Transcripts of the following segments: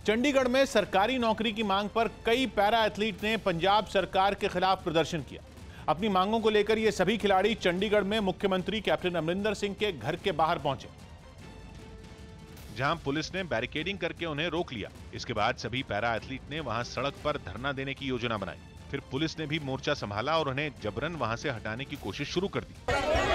चंडीगढ़ में सरकारी नौकरी की मांग पर कई पैरा एथलीट ने पंजाब सरकार के खिलाफ प्रदर्शन किया। अपनी मांगों को लेकर ये सभी खिलाड़ी चंडीगढ़ में मुख्यमंत्री कैप्टन अमरिंदर सिंह के घर के बाहर पहुंचे, जहां पुलिस ने बैरिकेडिंग करके उन्हें रोक लिया। इसके बाद सभी पैरा एथलीट ने वहां सड़क पर धरना देने की योजना बनाई। फिर पुलिस ने भी मोर्चा संभाला और उन्हें जबरन वहां से हटाने की कोशिश शुरू कर दी।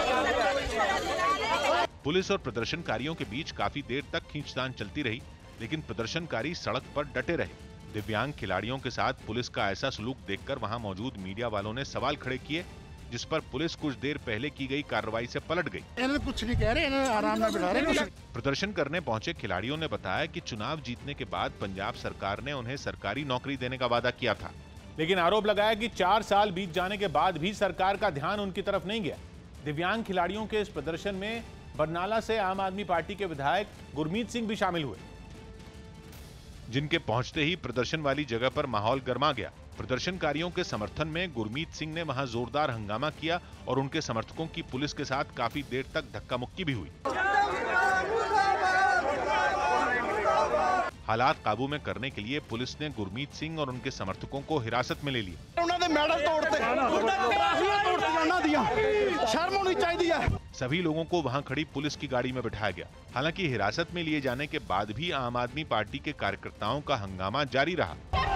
पुलिस और प्रदर्शनकारियों के बीच काफी देर तक खींचतान चलती रही, लेकिन प्रदर्शनकारी सड़क पर डटे रहे। दिव्यांग खिलाड़ियों के साथ पुलिस का ऐसा सलूक देखकर वहां मौजूद मीडिया वालों ने सवाल खड़े किए, जिस पर पुलिस कुछ देर पहले की गई कार्रवाई से पलट गई। इन्हें कुछ नहीं कह रहे, इन्हें आराम में बिठा रहे। प्रदर्शन करने पहुंचे खिलाड़ियों ने बताया कि चुनाव जीतने के बाद पंजाब सरकार ने उन्हें सरकारी नौकरी देने का वादा किया था, लेकिन आरोप लगाया कि 4 साल बीत जाने के बाद भी सरकार का ध्यान उनकी तरफ नहीं गया। दिव्यांग खिलाड़ियों के इस प्रदर्शन में बरनाला से आम आदमी पार्टी के विधायक गुरमीत सिंह भी शामिल हुए, जिनके पहुंचते ही प्रदर्शन वाली जगह पर माहौल गर्मा गया। प्रदर्शनकारियों के समर्थन में गुरमीत सिंह ने वहां जोरदार हंगामा किया और उनके समर्थकों की पुलिस के साथ काफी देर तक धक्का मुक्की भी हुई। हालात काबू में करने के लिए पुलिस ने गुरमीत सिंह और उनके समर्थकों को हिरासत में ले लिया। शर्म होनी चाहिए। सभी लोगों को वहां खड़ी पुलिस की गाड़ी में बिठाया गया। हालांकि हिरासत में लिए जाने के बाद भी आम आदमी पार्टी के कार्यकर्ताओं का हंगामा जारी रहा।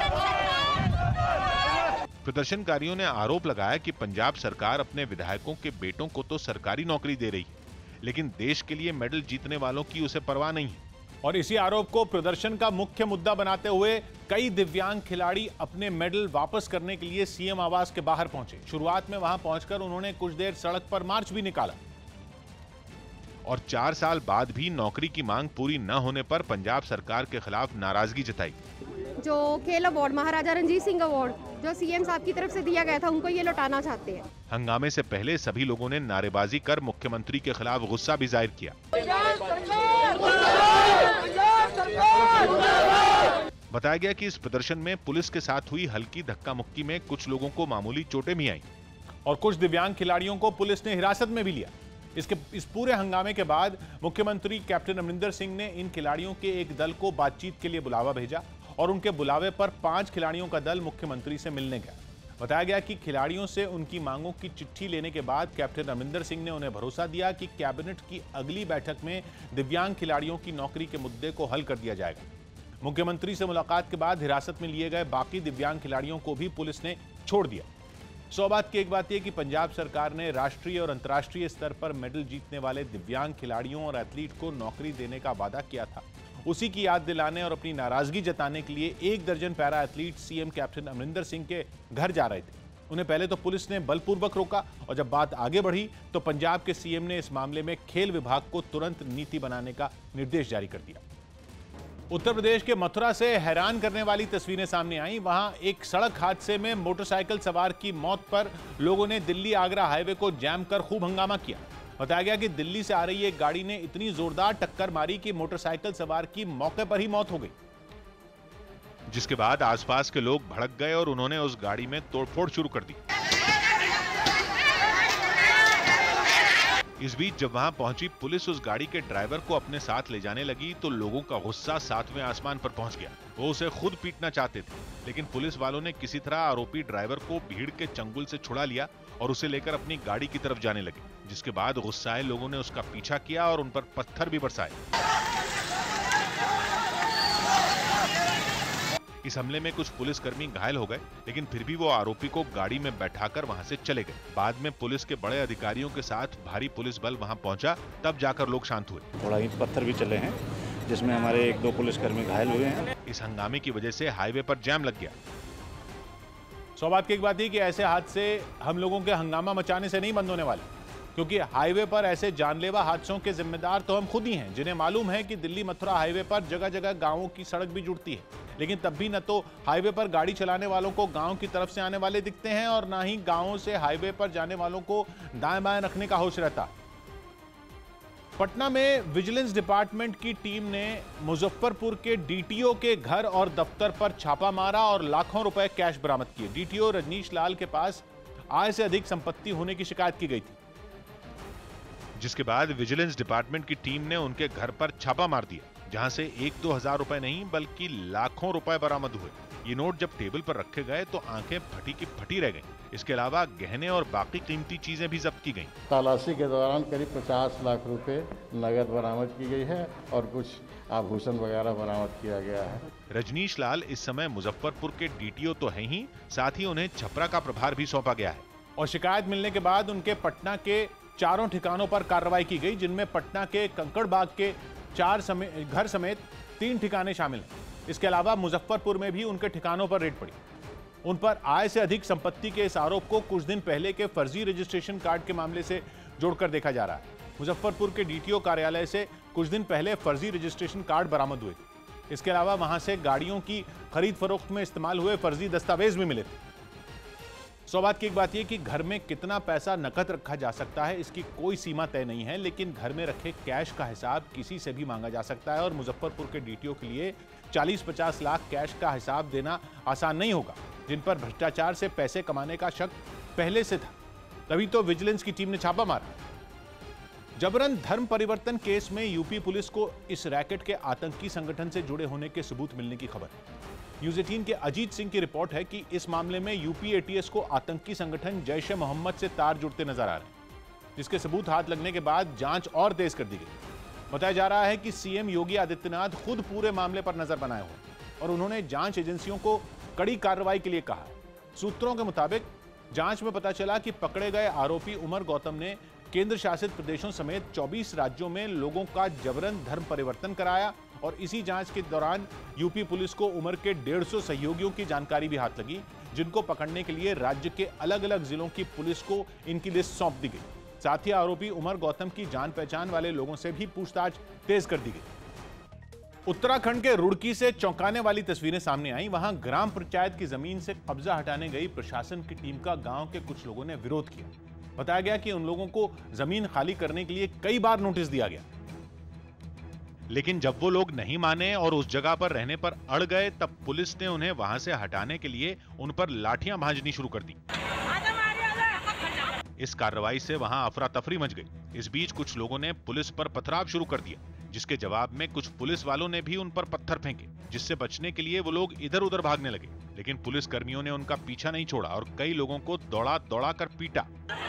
प्रदर्शनकारियों ने आरोप लगाया कि पंजाब सरकार अपने विधायकों के बेटों को तो सरकारी नौकरी दे रही है, लेकिन देश के लिए मेडल जीतने वालों की उसे परवाह नहीं है। और इसी आरोप को प्रदर्शन का मुख्य मुद्दा बनाते हुए कई दिव्यांग खिलाड़ी अपने मेडल वापस करने के लिए सीएम आवास के बाहर पहुंचे। शुरुआत में वहां पहुंचकर उन्होंने कुछ देर सड़क पर मार्च भी निकाला और 4 साल बाद भी नौकरी की मांग पूरी न होने पर पंजाब सरकार के खिलाफ नाराजगी जताई। जो खेल अवार्ड महाराजा रणजीत सिंह अवार्ड जो सीएम साहब की तरफ से दिया गया था, उनको ये लौटाना चाहते हैं। हंगामे से पहले सभी लोगों ने नारेबाजी कर मुख्यमंत्री के खिलाफ गुस्सा भी जाहिर किया। बताया गया कि इस प्रदर्शन में पुलिस के साथ हुई हल्की धक्का मुक्की में कुछ लोगों को मामूली चोटें भी आईं और कुछ दिव्यांग खिलाड़ियों को पुलिस ने हिरासत में भी लिया। इस पूरे हंगामे के बाद मुख्यमंत्री कैप्टन अमरिंदर सिंह ने इन खिलाड़ियों के एक दल को बातचीत के लिए बुलावा भेजा और उनके बुलावे पर 5 खिलाड़ियों का दल मुख्यमंत्री से मिलने गया। बताया गया कि खिलाड़ियों से उनकी मांगों की चिट्ठी लेने के बाद कैप्टन अमरिंदर सिंह ने उन्हें भरोसा दिया कि कैबिनेट की अगली बैठक में दिव्यांग खिलाड़ियों की नौकरी के मुद्दे को हल कर दिया जाएगा। मुख्यमंत्री से मुलाकात के बाद हिरासत में लिए गए बाकी दिव्यांग खिलाड़ियों को भी पुलिस ने छोड़ दिया। सौभाग्य की एक बात यह कि पंजाब सरकार ने राष्ट्रीय और अंतर्राष्ट्रीय स्तर पर मेडल जीतने वाले दिव्यांग खिलाड़ियों और एथलीट को नौकरी देने का वादा किया था। उसी की याद दिलाने और अपनी नाराजगी जताने के लिए 1 दर्जन para athlete CM captain Amarinder Singh के घर जा रहे थे। उन्हें पहले तो पुलिस ने बलपूर्वक रोका और जब बात आगे बढ़ी तो पंजाब के सीएम ने इस मामले में खेल विभाग को तुरंत नीति बनाने का निर्देश जारी कर दिया। उत्तर प्रदेश के मथुरा से हैरान करने वाली तस्वीरें सामने आई। वहां एक सड़क हादसे में मोटरसाइकिल सवार की मौत पर लोगों ने दिल्ली आगरा हाईवे को जैम कर खूब हंगामा किया। बताया गया कि दिल्ली से आ रही एक गाड़ी ने इतनी जोरदार टक्कर मारी कि मोटरसाइकिल सवार की मौके पर ही मौत हो गई, जिसके बाद आसपास के लोग भड़क गए और उन्होंने उस गाड़ी में तोड़फोड़ शुरू कर दी। इस बीच जब वहां पहुंची पुलिस उस गाड़ी के ड्राइवर को अपने साथ ले जाने लगी तो लोगों का गुस्सा 7वें आसमान पर पहुंच गया। वो उसे खुद पीटना चाहते थे, लेकिन पुलिस वालों ने किसी तरह आरोपी ड्राइवर को भीड़ के चंगुल से छुड़ा लिया और उसे लेकर अपनी गाड़ी की तरफ जाने लगे, जिसके बाद गुस्साए लोगों ने उसका पीछा किया और उन पर पत्थर भी बरसाए। इस हमले में कुछ पुलिसकर्मी घायल हो गए, लेकिन फिर भी वो आरोपी को गाड़ी में बैठाकर वहां से चले गए। बाद में पुलिस के बड़े अधिकारियों के साथ भारी पुलिस बल वहां पहुंचा, तब जाकर लोग शांत हुए। थोड़ा ईंट पत्थर भी चले हैं, जिसमें हमारे 1-2 पुलिसकर्मी घायल हुए हैं। इस हंगामे की वजह से हाईवे पर जाम लग गया। सौभाग्य की एक बात है कि ऐसे हादसे हम लोगों के हंगामा मचाने से नहीं बंद होने वाले, क्योंकि हाईवे पर ऐसे जानलेवा हादसों के जिम्मेदार तो हम खुद ही हैं, जिन्हें मालूम है कि दिल्ली मथुरा हाईवे पर जगह जगह गांवों की सड़क भी जुड़ती है, लेकिन तब भी न तो हाईवे पर गाड़ी चलाने वालों को गांव की तरफ से आने वाले दिखते हैं और ना ही गांवों से हाईवे पर जाने वालों को दाएं बाएं रखने का होश रहता। पटना में विजिलेंस डिपार्टमेंट की टीम ने मुजफ्फरपुर के डीटीओ के घर और दफ्तर पर छापा मारा और लाखों रुपए कैश बरामद किए। डीटीओ रजनीश लाल के पास आय से अधिक संपत्ति होने की शिकायत की गई थी, जिसके बाद विजिलेंस डिपार्टमेंट की टीम ने उनके घर पर छापा मार दिया। जहां से 1-2 हजार रुपए नहीं बल्कि लाखों रुपए बरामद हुए। ये नोट जब टेबल पर रखे गए तो आंखें फटी की फटी रह गईं। इसके अलावा गहने और बाकी कीमती चीजें भी जब्त की गईं। तलाशी के दौरान करीब 50 लाख रुपए नगद बरामद की गई है और कुछ आभूषण वगैरह बरामद किया गया है। रजनीश लाल इस समय मुजफ्फरपुर के डीटीओ तो हैं ही, साथ ही उन्हें छपरा का प्रभार भी सौंपा गया है। और शिकायत मिलने के बाद उनके पटना के 4 ठिकानों पर कार्रवाई की गई, जिनमें पटना के कंकड़बाग के 4 घर समेत 3 ठिकाने शामिल हैं। इसके अलावा मुजफ्फरपुर में भी उनके ठिकानों पर रेड पड़ी। उन पर आय से अधिक संपत्ति के इस आरोप को कुछ दिन पहले के फर्जी रजिस्ट्रेशन कार्ड के मामले से जोड़कर देखा जा रहा है। मुजफ्फरपुर के डीटीओ कार्यालय से कुछ दिन पहले फर्जी रजिस्ट्रेशन कार्ड बरामद हुए थे। इसके अलावा वहां से गाड़ियों की खरीद फरोख्त में इस्तेमाल हुए फर्जी दस्तावेज भी मिले थे। सौभाग्य की एक बात यह कि घर में कितना पैसा नकद रखा जा सकता है इसकी कोई सीमा तय नहीं है, लेकिन घर में रखे कैश का हिसाब किसी से भी मांगा जा सकता है और मुजफ्फरपुर के डीटीओ के लिए 40-50 लाख कैश का हिसाब देना आसान नहीं होगा, जिन पर भ्रष्टाचार से पैसे कमाने का शक पहले से था। तभी तो विजिलेंस की टीम ने छापा मारा। जबरन धर्म परिवर्तन केस में यूपी पुलिस को इस रैकेट के आतंकी संगठन से जुड़े होने के सबूत मिलने की खबर है। न्यूज़ 18 के अजीत सिंह की रिपोर्ट है कि इस मामले में यूपी एटीएस को आतंकी संगठन जैश-ए-मोहम्मद से तार जुड़ते नजर आ रहे हैं, जिसके सबूत हाथ लगने के बाद जांच और तेज कर दी गई। बताया जा रहा है कि सीएम योगी आदित्यनाथ खुद पूरे मामले पर नजर बनाए हुए और उन्होंने जांच एजेंसियों को कड़ी कार्रवाई के लिए कहा। सूत्रों के मुताबिक जांच में पता चला कि पकड़े गए आरोपी उमर गौतम ने केंद्र शासित प्रदेशों समेत 24 राज्यों में लोगों का जबरन धर्म परिवर्तन कराया और इसी जांच के दौरान यूपी पुलिस को उमर के 150 सहयोगियों की जानकारी भी हाथ लगी, जिनको पकड़ने के लिए राज्य के अलग अलग जिलों की पुलिस को इनकी लिस्ट सौंप दी गई। साथ ही आरोपी उमर गौतम की जान पहचान वाले लोगों से भी पूछताछ तेज कर दी गई। उत्तराखंड के रुड़की से चौंकाने वाली तस्वीरें सामने आई। वहां ग्राम पंचायत की जमीन से कब्जा हटाने गई प्रशासन की टीम का गांव के कुछ लोगों ने विरोध किया। बताया गया कि उन लोगों को जमीन खाली करने के लिए कई बार नोटिस दिया गया, लेकिन जब वो लोग नहीं माने और उस जगह पर रहने पर अड़ गए, तब पुलिस ने उन्हें वहां से हटाने के लिए उन पर लाठियां भांजनी शुरू कर दी। इस कार्रवाई से वहां अफरा तफरी मच गई। इस बीच कुछ लोगों ने पुलिस पर पथराव शुरू कर दिया, जिसके जवाब में कुछ पुलिस वालों ने भी उन पर पत्थर फेंके, जिससे बचने के लिए वो लोग इधर उधर भागने लगे। लेकिन पुलिस कर्मियों ने उनका पीछा नहीं छोड़ा और कई लोगों को दौड़ा दौड़ा कर पीटा।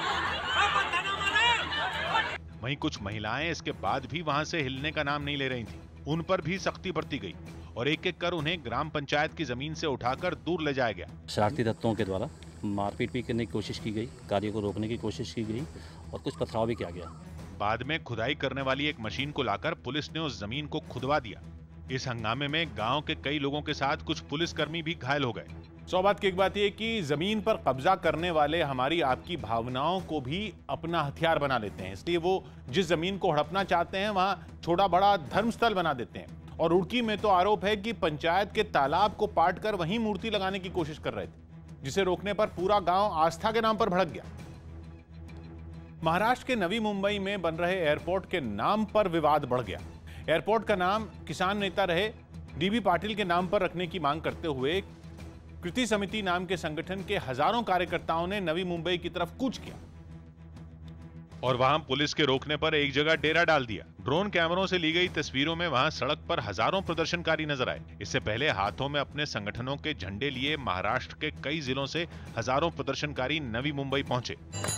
वहीं कुछ महिलाएं इसके बाद भी वहां से हिलने का नाम नहीं ले रही थीं। उन पर भी सख्ती बरती गई और एक एक कर उन्हें ग्राम पंचायत की जमीन से उठाकर दूर ले जाया गया। शरारती तत्वों के द्वारा मारपीट भी करने की कोशिश की गई, कार्य को रोकने की कोशिश की गई और कुछ पथराव भी किया गया। बाद में खुदाई करने वाली एक मशीन को लाकर पुलिस ने उस जमीन को खुदवा दिया। इस हंगामे में गांव के कई लोगों के साथ कुछ पुलिसकर्मी भी घायल हो गए। सौभाग्य की एक बात यह कि जमीन पर कब्जा करने वाले हमारी आपकी भावनाओं को भी अपना हथियार बना लेते हैं, इसलिए वो जिस जमीन को हड़पना चाहते हैं वहां छोटा बड़ा धर्मस्थल बना देते हैं। और रुड़की में तो आरोप है कि पंचायत के तालाब को पाट कर वहीं मूर्ति लगाने की कोशिश कर रहे थे, जिसे रोकने पर पूरा गांव आस्था के नाम पर भड़क गया। महाराष्ट्र के नवी मुंबई में बन रहे एयरपोर्ट के नाम पर विवाद बढ़ गया। एयरपोर्ट का नाम किसान नेता रहे डीबी पाटिल के नाम पर रखने की मांग करते हुए कृति समिति नाम के संगठन के हजारों कार्यकर्ताओं ने नवी मुंबई की तरफ कूच किया और वहां पुलिस के रोकने पर एक जगह डेरा डाल दिया। ड्रोन कैमरों से ली गई तस्वीरों में वहां सड़क पर हजारों प्रदर्शनकारी नजर आए। इससे पहले हाथों में अपने संगठनों के झंडे लिए महाराष्ट्र के कई जिलों से हजारों प्रदर्शनकारी नवी मुंबई पहुंचे।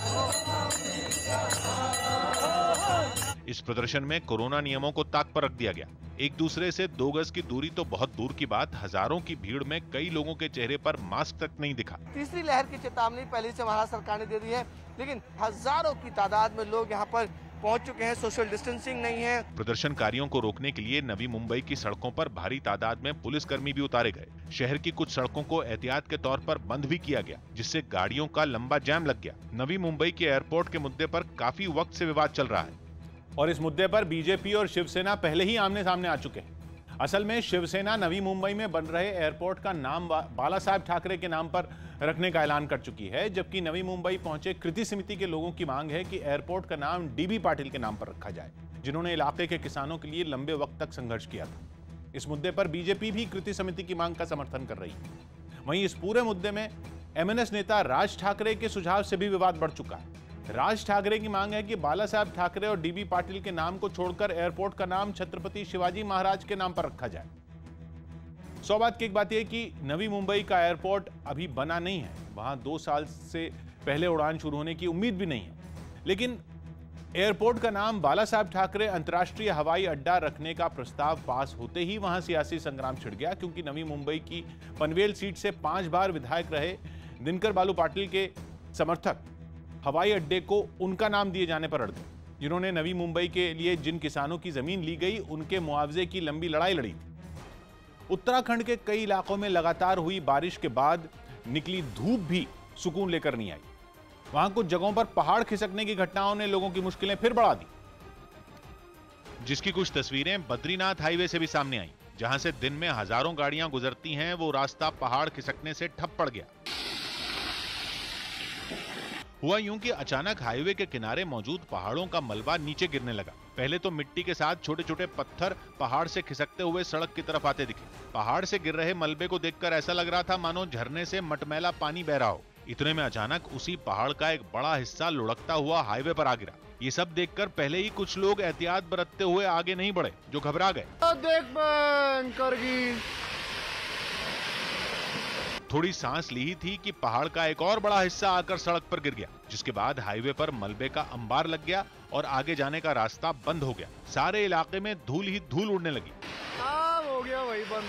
इस प्रदर्शन में कोरोना नियमों को ताक पर रख दिया गया। एक दूसरे से 2 गज की दूरी तो बहुत दूर की बात, हजारों की भीड़ में कई लोगों के चेहरे पर मास्क तक नहीं दिखा। तीसरी लहर की चेतावनी पहले से महाराष्ट्र सरकार ने दे दी है, लेकिन हजारों की तादाद में लोग यहाँ पर पहुंच चुके हैं। सोशल डिस्टेंसिंग नहीं है। प्रदर्शनकारियों को रोकने के लिए नवी मुंबई की सड़कों पर भारी तादाद में पुलिसकर्मी भी उतारे गए। शहर की कुछ सड़कों को एहतियात के तौर पर बंद भी किया गया, जिससे गाड़ियों का लंबा जाम लग गया। नवी मुंबई के एयरपोर्ट के मुद्दे पर काफी वक्त से विवाद चल रहा है और इस मुद्दे पर बीजेपी और शिवसेना पहले ही आमने सामने आ चुके हैं। असल में शिवसेना नवी मुंबई में बन रहे एयरपोर्ट का नाम बाला साहेब ठाकरे के नाम पर रखने का ऐलान कर चुकी है, जबकि नवी मुंबई पहुंचे कृति समिति के लोगों की मांग है कि एयरपोर्ट का नाम डीबी पाटिल के नाम पर रखा जाए, जिन्होंने इलाके के किसानों के लिए लंबे वक्त तक संघर्ष किया था। इस मुद्दे पर बीजेपी भी कृति समिति की मांग का समर्थन कर रही है। वहीं इस पूरे मुद्दे में एमएनएस नेता राज ठाकरे के सुझाव से भी विवाद बढ़ चुका है। राज ठाकरे की मांग है कि बाला साहब ठाकरे और डीबी पाटिल के नाम को छोड़कर एयरपोर्ट का नाम छत्रपति शिवाजी महाराज के नाम पर रखा जाए। सौ बात की एक बात यह कि नवी मुंबई का एयरपोर्ट अभी बना नहीं है, वहां 2 साल से पहले उड़ान शुरू होने की उम्मीद भी नहीं है, लेकिन एयरपोर्ट का नाम बाला साहब ठाकरे अंतर्राष्ट्रीय हवाई अड्डा रखने का प्रस्ताव पास होते ही वहां सियासी संग्राम छिड़ गया, क्योंकि नवी मुंबई की पनवेल सीट से 5 बार विधायक रहे दिनकर बालू पाटिल के समर्थक हवाई अड्डे को उनका नाम दिए जाने पर अड़ गए, जिन्होंने नवी मुंबई के लिए जिन किसानों की जमीन ली गई उनके मुआवजे की लंबी लड़ाई लड़ी थी। उत्तराखंड के कई इलाकों में लगातार हुई बारिश के बाद निकली धूप भी सुकून लेकर नहीं आई। वहां कुछ जगहों पर पहाड़ खिसकने की घटनाओं ने लोगों की मुश्किलें फिर बढ़ा दी, जिसकी कुछ तस्वीरें बद्रीनाथ हाईवे से भी सामने आई, जहां से दिन में हजारों गाड़ियां गुजरती हैं। वो रास्ता पहाड़ खिसकने से ठप पड़ गया। हुआ यूं कि अचानक हाईवे के किनारे मौजूद पहाड़ों का मलबा नीचे गिरने लगा। पहले तो मिट्टी के साथ छोटे छोटे पत्थर पहाड़ से खिसकते हुए सड़क की तरफ आते दिखे। पहाड़ से गिर रहे मलबे को देखकर ऐसा लग रहा था मानो झरने से मटमैला पानी बह रहा हो। इतने में अचानक उसी पहाड़ का एक बड़ा हिस्सा लुढ़कता हुआ हाईवे पर आ गिरा। ये सब देखकर पहले ही कुछ लोग एहतियात बरतते हुए आगे नहीं बढ़े, जो घबरा गए। थोड़ी सांस ली ही थी कि पहाड़ का एक और बड़ा हिस्सा आकर सड़क पर गिर गया, जिसके बाद हाईवे पर मलबे का अंबार लग गया और आगे जाने का रास्ता बंद हो गया। सारे इलाके में धूल ही धूल उड़ने लगी। हो गया वही बंद।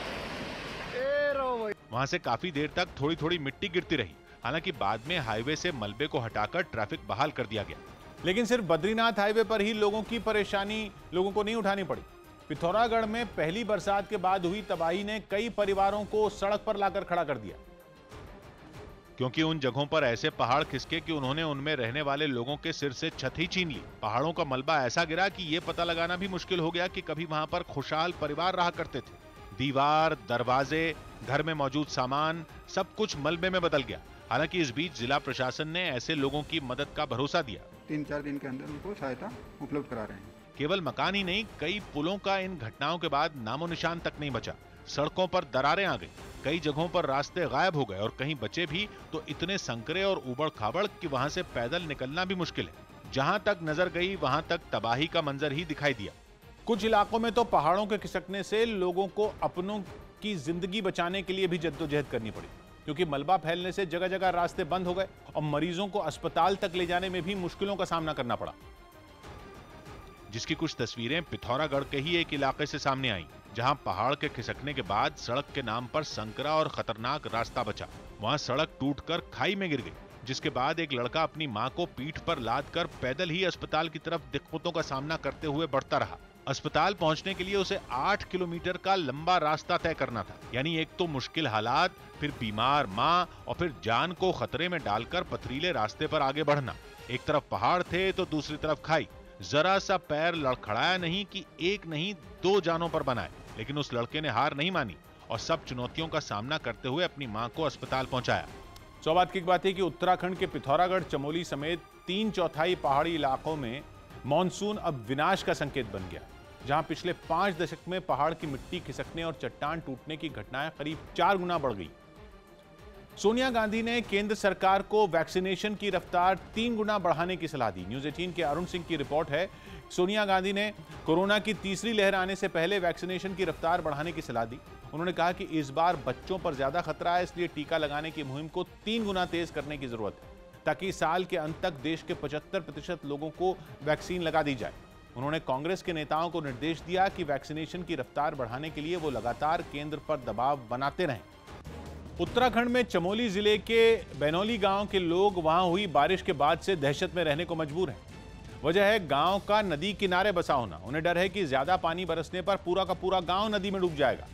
वहां से काफी देर तक थोड़ी थोड़ी मिट्टी गिरती रही। हालांकि बाद में हाईवे से मलबे को हटाकर ट्रैफिक बहाल कर दिया गया। लेकिन सिर्फ बद्रीनाथ हाईवे पर ही लोगों की परेशानी लोगों को नहीं उठानी पड़ी। पिथौरागढ़ में पहली बरसात के बाद हुई तबाही ने कई परिवारों को सड़क पर लाकर खड़ा कर दिया, क्योंकि उन जगहों पर ऐसे पहाड़ खिसके कि उन्होंने उनमें रहने वाले लोगों के सिर से छत ही छीन ली। पहाड़ों का मलबा ऐसा गिरा कि यह पता लगाना भी मुश्किल हो गया कि कभी वहां पर खुशहाल परिवार रहा करते थे। दीवार, दरवाजे, घर में मौजूद सामान सब कुछ मलबे में बदल गया। हालांकि इस बीच जिला प्रशासन ने ऐसे लोगों की मदद का भरोसा दिया। 3-4 दिन के अंदर उनको सहायता उपलब्ध करा रहे हैं। केवल मकान ही नहीं, कई पुलों का इन घटनाओं के बाद नामो निशान तक नहीं बचा। सड़कों पर दरारें आ गई, कई जगहों पर रास्ते गायब हो गए और कहीं बचे भी तो इतने संकरे और उबड़ खाबड़ कि वहां से पैदल निकलना भी मुश्किल है। जहां तक नजर गई वहां तक तबाही का मंजर ही दिखाई दिया। कुछ इलाकों में तो पहाड़ों के खिसकने से लोगों को अपनों की जिंदगी बचाने के लिए भी जद्दोजहद करनी पड़ी, क्योंकि मलबा फैलने से जगह जगह रास्ते बंद हो गए और मरीजों को अस्पताल तक ले जाने में भी मुश्किलों का सामना करना पड़ा। जिसकी कुछ तस्वीरें पिथौरागढ़ के ही एक इलाके से सामने आई, जहां पहाड़ के खिसकने के बाद सड़क के नाम पर संकरा और खतरनाक रास्ता बचा। वहां सड़क टूटकर खाई में गिर गई, जिसके बाद एक लड़का अपनी मां को पीठ पर लादकर पैदल ही अस्पताल की तरफ दिक्कतों का सामना करते हुए बढ़ता रहा। अस्पताल पहुंचने के लिए उसे 8 किलोमीटर का लंबा रास्ता तय करना था। यानी एक तो मुश्किल हालात, फिर बीमार मां और फिर जान को खतरे में डालकर पथरीले रास्ते पर आगे बढ़ना। एक तरफ पहाड़ थे तो दूसरी तरफ खाई। जरा सा पैर लड़खड़ाया नहीं कि एक नहीं 2 जानों पर बनाए। लेकिन उस लड़के ने हार नहीं मानी और सब चुनौतियों का सामना करते हुए अपनी मां को अस्पताल पहुंचाया। सौभाग्य की बात है कि उत्तराखंड के पिथौरागढ़, चमोली समेत 3/4 पहाड़ी इलाकों में मानसून अब विनाश का संकेत बन गया, जहां पिछले 5 दशक में पहाड़ की मिट्टी खिसकने और चट्टान टूटने की घटनाएं करीब 4 गुना बढ़ गई। सोनिया गांधी ने केंद्र सरकार को वैक्सीनेशन की रफ्तार 3 गुना बढ़ाने की सलाह दी। न्यूज़ 18 के अरुण सिंह की रिपोर्ट है। सोनिया गांधी ने कोरोना की तीसरी लहर आने से पहले वैक्सीनेशन की रफ्तार बढ़ाने की सलाह दी। उन्होंने कहा कि इस बार बच्चों पर ज्यादा खतरा है, इसलिए टीका लगाने की मुहिम को 3 गुना तेज करने की जरूरत है, ताकि साल के अंत तक देश के 75% लोगों को वैक्सीन लगा दी जाए। उन्होंने कांग्रेस के नेताओं को निर्देश दिया कि वैक्सीनेशन की रफ्तार बढ़ाने के लिए वो लगातार केंद्र पर दबाव बनाते रहें। उत्तराखंड में चमोली जिले के बैनौली गांव के लोग वहां हुई बारिश के बाद से दहशत में रहने को मजबूर हैं। वजह है गांव का नदी किनारे बसा होना। उन्हें डर है कि ज्यादा पानी बरसने पर पूरा का पूरा गांव नदी में डूब जाएगा,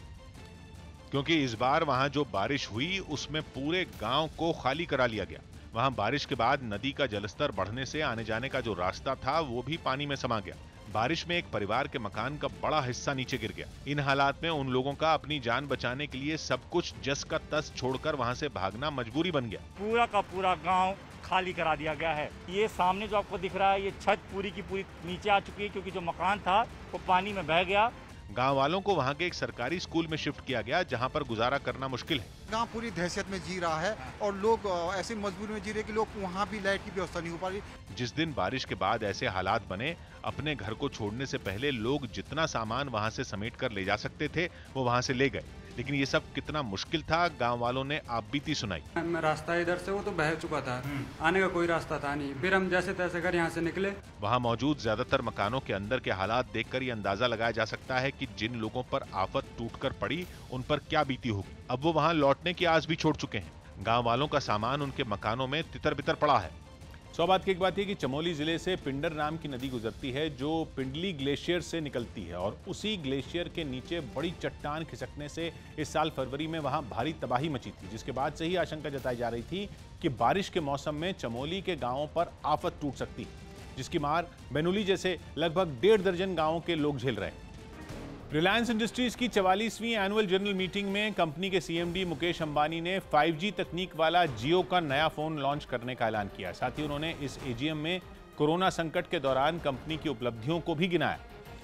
क्योंकि इस बार वहां जो बारिश हुई उसमें पूरे गांव को खाली करा लिया गया। वहां बारिश के बाद नदी का जलस्तर बढ़ने से आने जाने का जो रास्ता था वो भी पानी में समा गया। बारिश में एक परिवार के मकान का बड़ा हिस्सा नीचे गिर गया। इन हालात में उन लोगों का अपनी जान बचाने के लिए सब कुछ जस का तस छोड़कर वहां से भागना मजबूरी बन गया। पूरा का पूरा गांव खाली करा दिया गया है। ये सामने जो आपको दिख रहा है, ये छत पूरी की पूरी नीचे आ चुकी है, क्योंकि जो मकान था वो पानी में बह गया। गांव वालों को वहां के एक सरकारी स्कूल में शिफ्ट किया गया, जहां पर गुजारा करना मुश्किल है। गांव पूरी दहशत में जी रहा है और लोग ऐसी मजबूरी में जी रहे कि लोग वहां भी लाइट की व्यवस्था नहीं हो पा रही। जिस दिन बारिश के बाद ऐसे हालात बने, अपने घर को छोड़ने से पहले लोग जितना सामान वहां से समेट कर ले जा सकते थे वो वहां से ले गए, लेकिन ये सब कितना मुश्किल था, गांव वालों ने आपबीती सुनाई। रास्ता इधर से वो तो बह चुका था, आने का कोई रास्ता था नहीं, फिर हम जैसे तैसे कर यहाँ से निकले। वहां मौजूद ज्यादातर मकानों के अंदर के हालात देखकर ये अंदाजा लगाया जा सकता है कि जिन लोगों पर आफत टूटकर पड़ी उन पर क्या बीती होगी। अब वो वहां लौटने की आस भी छोड़ चुके हैं। गांव वालों का सामान उनके मकानों में तितर बितर पड़ा है। सौभाग्य की एक बात है कि चमोली जिले से पिंडर नाम की नदी गुजरती है, जो पिंडली ग्लेशियर से निकलती है, और उसी ग्लेशियर के नीचे बड़ी चट्टान खिसकने से इस साल फरवरी में वहां भारी तबाही मची थी, जिसके बाद से ही आशंका जताई जा रही थी कि बारिश के मौसम में चमोली के गांवों पर आफत टूट सकती है, जिसकी मार बेनुली जैसे लगभग 1.5 दर्जन गांवों के लोग झेल रहे हैं। रिलायंस इंडस्ट्रीज की 44वीं एनुअल जनरल मीटिंग में कंपनी के सीएमडी मुकेश अंबानी ने 5G तकनीक वाला जियो का नया फोन लॉन्च करने का ऐलान किया। साथ ही उन्होंने इस एजीएम में कोरोना संकट के दौरान कंपनी की उपलब्धियों को भी गिनाया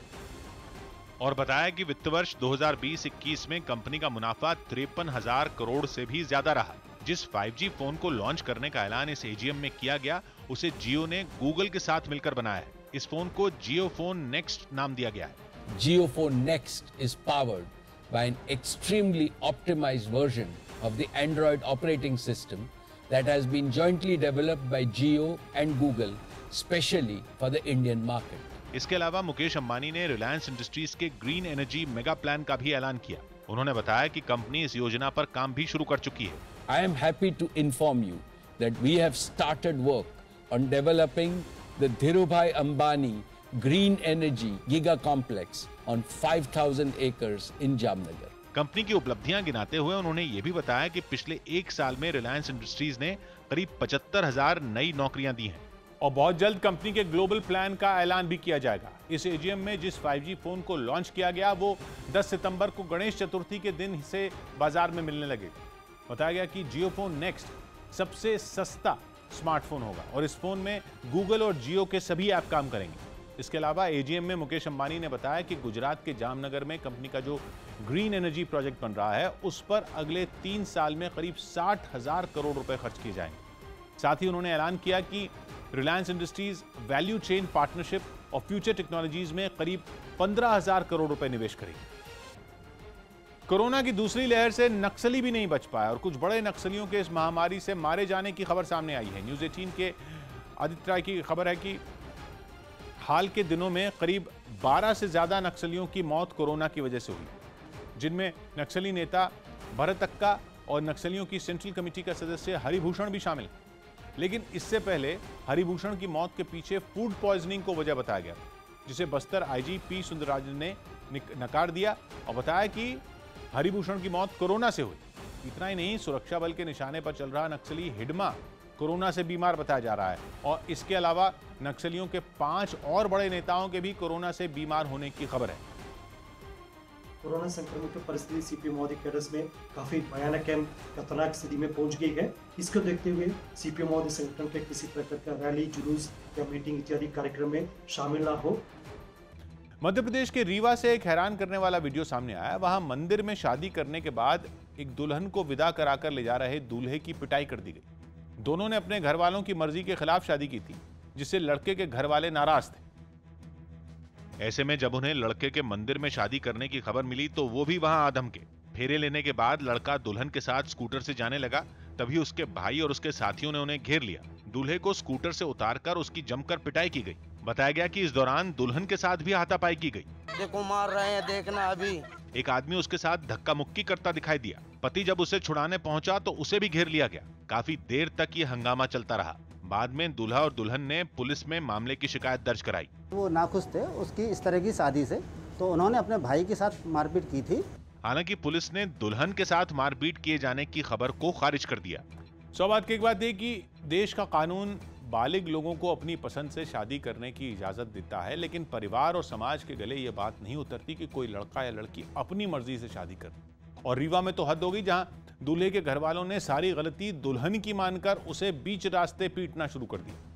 और बताया कि वित्त वर्ष 2020-21 में कंपनी का मुनाफा 53,000 करोड़ से भी ज्यादा रहा। जिस 5G फोन को लॉन्च करने का ऐलान इस एजीएम में किया गया, उसे जियो ने गूगल के साथ मिलकर बनाया है। इस फोन को जियो फोन नेक्स्ट नाम दिया गया है। JioPhone Next is powered by an extremely optimized version of the Android operating system that has been jointly developed by Jio and Google, specially for the Indian market. इसके अलावा मुकेश अंबानी ने Reliance Industries के green energy mega plan का भी ऐलान किया। उन्होंने बताया कि कंपनी इस योजना पर काम भी शुरू कर चुकी है। I am happy to inform you that we have started work on developing the Dhirubhai Ambani Green Energy Giga Complex on 5,000 acres in Jamnagar. Company की उपलब्धियां गिनाते हुए उन्होंने ये भी बताया कि पिछले 1 साल में रिलायंस इंडस्ट्रीज ने करीब 75,000 नई नौकरियां दी हैं। और बहुत जल्द कंपनी के ग्लोबल प्लान का ऐलान भी किया जाएगा। इस एजीएम में जिस 5G फोन को लॉन्च किया गया, वो 10 सितंबर को गणेश चतुर्थी के दिन से बाजार में मिलने लगेगा। बताया गया कि जियोफोन नेक्स्ट सबसे सस्ता स्मार्टफोन होगा और इस फोन में गूगल और जियो के सभी ऐप काम करेंगे। इसके अलावा एजीएम में मुकेश अंबानी ने बताया कि गुजरात के जामनगर में कंपनी का जो ग्रीन एनर्जी प्रोजेक्ट बन रहा है, उस पर अगले 3 साल में करीब 60,000 करोड़ रुपए खर्च किए जाएंगे। साथ ही उन्होंने ऐलान किया कि Reliance Industries value chain partnership और फ्यूचर टेक्नोलॉजीज में करीब 15,000 करोड़ रुपए निवेश करेगी। कोरोना की दूसरी लहर से नक्सली भी नहीं बच पाया और कुछ बड़े नक्सलियों के इस महामारी से मारे जाने की खबर सामने आई है। न्यूज़ 18 के आदित्य राय की खबर है कि हाल के दिनों में करीब 12 से ज्यादा नक्सलियों की मौत कोरोना की वजह से हुई, जिनमें नक्सली नेता भरत अक्का और नक्सलियों की सेंट्रल कमेटी का सदस्य हरिभूषण भी शामिल। लेकिन इससे पहले हरिभूषण की मौत के पीछे फूड पॉइजनिंग को वजह बताया गया, जिसे बस्तर आईजी पी सुंदरराजन ने नकार दिया और बताया कि हरिभूषण की मौत कोरोना से हुई। इतना ही नहीं, सुरक्षा बल के निशाने पर चल रहा नक्सली हिडमा कोरोना से बीमार बताया जा रहा है और इसके अलावा नक्सलियों के 5 और बड़े नेताओं के भी कोरोना से बीमार होने की खबर है। कोरोना संक्रमण की परिस्थिति सीपीएम महोदय के कैडर्स में काफी भयानक एवं खतरनाक स्थिति में पहुंच गई है। इसको देखते हुए सीपीएम महोदय संगठन के किसी प्रकार का रैली, जुलूस या मीटिंग इत्यादि कार्यक्रम में शामिल ना हो। मध्य प्रदेश के रीवा से एक हैरान करने वाला वीडियो सामने आया। वहां मंदिर में शादी करने के बाद एक दुल्हन को विदा कराकर ले जा रहे दूल्हे की पिटाई कर दी गई। दोनों ने अपने घर वालों की मर्जी के खिलाफ शादी की थी, जिससे लड़के के घर वाले नाराज थे। ऐसे में जब उन्हें लड़के के मंदिर में शादी करने की खबर मिली तो वो भी वहां आधम के। फेरे लेने के बाद लड़का दुल्हन के साथ स्कूटर से जाने लगा, तभी उसके भाई और उसके साथियों ने उन्हें घेर लिया। दूल्हे को स्कूटर से उतारकर उसकी जमकर पिटाई की गई। बताया गया कि इस दौरान दुल्हन के साथ भी हाथापाई की गई। देखो मार रहे हैं, देखना अभी। एक आदमी उसके साथ धक्का मुक्की करता दिखाई दिया। पति जब उसे छुड़ाने पहुंचा तो उसे भी घेर लिया गया। काफी देर तक ये हंगामा चलता रहा। बाद में दूल्हा और दुल्हन ने पुलिस में मामले की शिकायत दर्ज कराई। वो नाखुश थे उसकी इस तरह की शादी से, तो उन्होंने अपने भाई के साथ मारपीट की थी। हालांकि पुलिस ने दुल्हन के साथ मारपीट किए जाने की खबर को खारिज कर दिया। सौभाग्य की बात है कि देश का कानून बालिग लोगों को अपनी पसंद से शादी करने की इजाजत देता है, लेकिन परिवार और समाज के गले ये बात नहीं उतरती कि कोई लड़का या लड़की अपनी मर्जी से शादी करे। और रीवा में तो हद हो गई, जहां दूल्हे के घर वालों ने सारी गलती दुल्हन की मानकर उसे बीच रास्ते पीटना शुरू कर दिया।